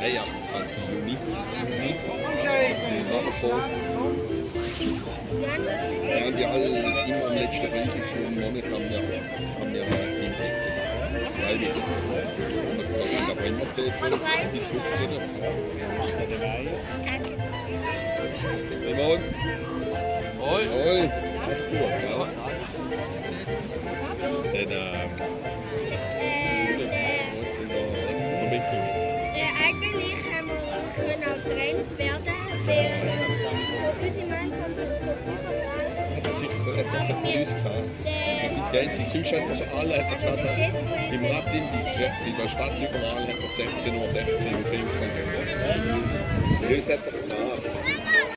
Nein, 28. Juni. Sie ist angekommen. Ja, und die alle immer am letzten Freitag vom Monat haben wir eine Teamsitzung. Freiwillig. Und das sind aber immer 10, 12 bis 15. Simon? Hoi! Hoi! Alles gut, ja? Was sind da Vermittlungen? Eigentlich können wir auch getrennt werden, weil unsere Mann kommt Hat er uns gesagt? Wir sind die einzigen. Sonst hat er alle hat er gesagt, dass im Latin, in der Stadt überall hat er 16:16 Uhr im Film. Bei uns hat er es gesagt.